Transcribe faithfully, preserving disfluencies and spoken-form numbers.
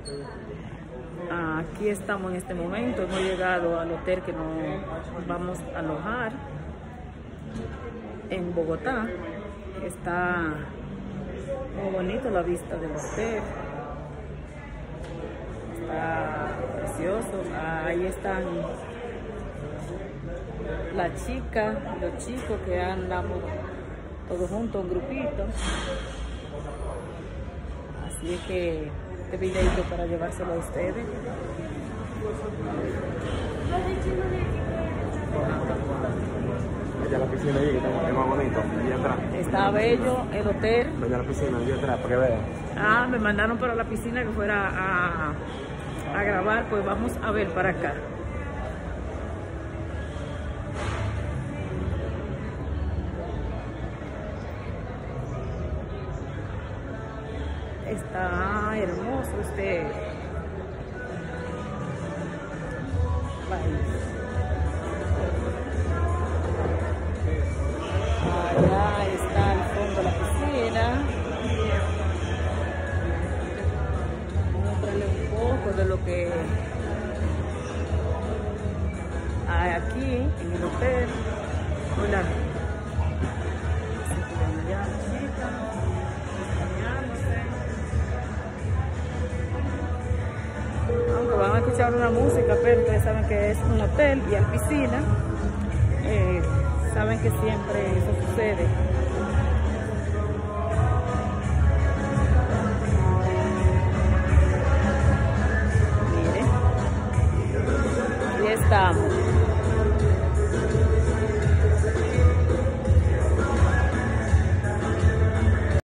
Aquí estamos en este momento, hemos llegado al hotel que nos vamos a alojar en Bogotá. Está muy bonito la vista del hotel, está precioso. Ahí están las chicas, los chicos que andamos todos juntos, un grupito. Así es que este videito para llevárselo a ustedes. Allá la piscina ahí, que es más bonito, allí atrás. Está bello el hotel. Allá la piscina, allí atrás, para que vean. Ah, me mandaron para la piscina que fuera a, a grabar, pues vamos a ver para acá. Está hermoso este país. Allá está al fondo la piscina. Voy a mostrarle un poco de lo que hay aquí en el hotel. Hola. Aunque van a escuchar una música, pero ustedes saben que es un hotel y hay piscina. Eh, saben que siempre eso sucede.